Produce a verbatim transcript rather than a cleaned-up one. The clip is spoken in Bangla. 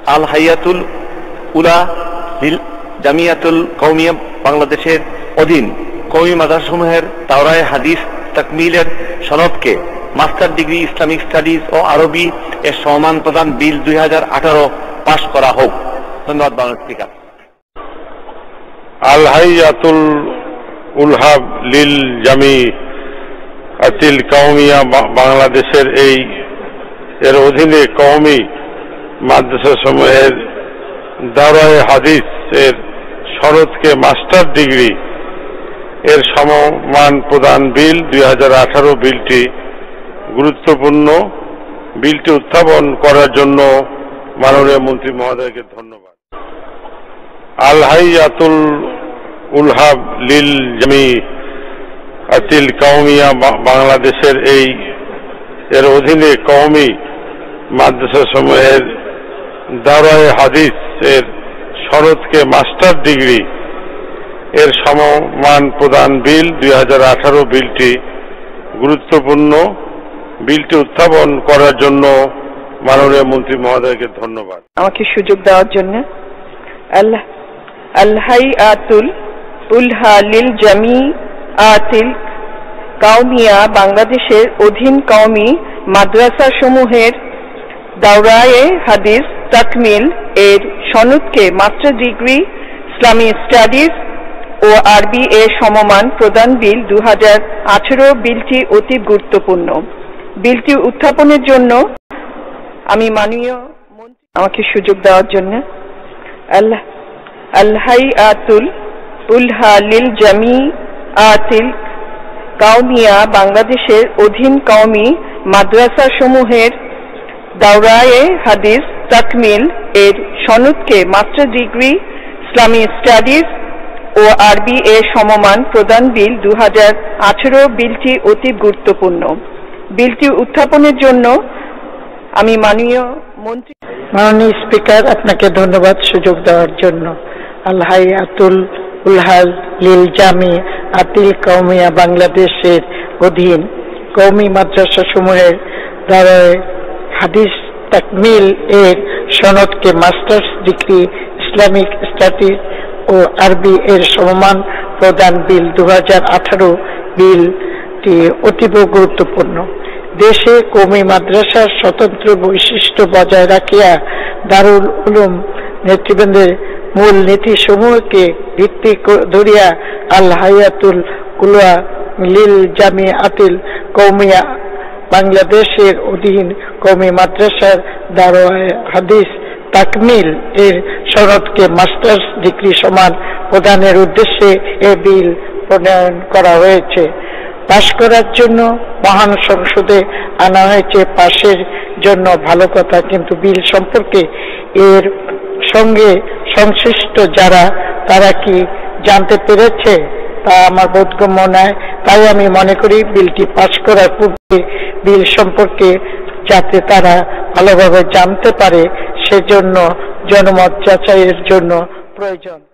আল হাইয়াতুল উলা লিল জামিয়াতুল কওমিয়া বাংলাদেশের অধীন কওমি মাদ্রাসাসমূহের দাওরায়ে হাদিস তাকমিলের সনদকে মাস্টার ডিগ্রি ইসলামিক স্টাডিজ ও আরবি এর সম্মান প্রদান বিল দুই হাজার আঠারো পাশ করা হোক। ধন্যবাদ। বাংলাদেশ স্পিকার। আল হাইয়াতুল উলহাব লিল জামি আতিল কওমিয়া বাংলাদেশের এই এর অধীনে কওমি মাদ্রাসা সমূহের দাওরায়ে হাদিস এর সনদকে মাস্টার ডিগ্রি এর সমমান প্রদান বিল দুই হাজার আঠারো বিলটি গুরুত্বপূর্ণ। বিলটি উত্থাপন করার জন্য মাননীয় মন্ত্রী মহোদয়কে ধন্যবাদ। আল হাইয়াতুল উলহাব লিল জামি আতিল কওমিয়া বাংলাদেশের এই এর অধীনে কওমি মাদ্রাসা সমূহের দাওরায়ে হাদিস এর সনদকে মাস্টার ডিগ্রি এর সমমান প্রদান বিল দুই হাজার আঠারো বিলটি গুরুত্বপূর্ণ। বিলটি উত্থাপন করার জন্য মাননীয় মন্ত্রী মহোদয়কে ধন্যবাদ। আমাকে সুযোগ দেওয়ার জন্য। আল্লাহ আল হাইয়াতুল উলহা লিল জামিআতিল কওমিয়া বাংলাদেশের অধীন কওমি মাদ্রাসা সমূহের দাওরায়ে হাদিস তাকমিল এর সনদকে মাস্টার ডিগ্রি ইসলামী স্টাডিজ ও আরবি এর সমমান প্রদান বিল দুই হাজার আঠারো বিলটি অতি গুরুত্বপূর্ণ। বিলটি উত্থাপনের জন্য আমি মাননীয় মন্ত্রী আমাকে সুযোগ দেওয়ার জন্য। আল্লাহ আল হাইয়াতুল উলহা লিল জামিআতিল কওমিয়া বাংলাদেশের অধীন কওমি মাদ্রাসা সমূহের দাওরায়ে হাদিস তাকমিল এর সনদকে মাস্টার ডিগ্রি ইসলামী স্টাডিজ ও আরবি এর সমমান প্রদান বিল দুই হাজার আঠারো বিলটি অতি গুরুত্বপূর্ণ। বিলটি উত্থাপনের জন্য আমি মাননীয় মন্ত্রী মাননীয় স্পিকার, আপনাকে ধন্যবাদ সুযোগ দেওয়ার জন্য। আল হাইয়াতুল উলহাল লিল জামি আতিল কওমিয়া বাংলাদেশের অধীন কওমি মাদ্রাসা সমূহের দাওরায়ে হাদিস তাকমিল এর সনদকে মাস্টার্স ডিগ্রি ইসলামিক স্টাডিজ ও আরবি এর সমমান প্রদান বিল দু হাজার আঠারো বিলটি অতীব গুরুত্বপূর্ণ। দেশে কওমি মাদ্রাসার স্বতন্ত্র বৈশিষ্ট্য বজায় রাখিয়া দারুল উলুম নেতৃবৃন্দের মূল নীতি সমূহকে ভিত্তি ধরিয়া আল হাইয়াতুল উলহা লিল জামিআতিল কওমিয়া বাংলাদেশের অধীন কওমি মাদ্রাসার দাওরায়ে হাদিস তাকমিল এর সনদকে মাস্টার্স ডিগ্রি সমান প্রদানের উদ্দেশ্যে এ বিল প্রণয়ন করা হয়েছে। পাশ করার জন্য মহান সংসদে আনা হয়েছে। পাশের জন্য ভালো কথা, কিন্তু বিল সম্পর্কে এর সঙ্গে সংশ্লিষ্ট যারা তারা কি জানতে পেরেছে তা আমার বোধগম্য নয়। তাই আমি মনে করি বিলটি পাশ করার পূর্বে বিল সম্পর্কে যাতে তারা ভালোভাবে জানতে পারে সেজন্য জনমত যাচাইয়ের জন্য প্রয়োজন।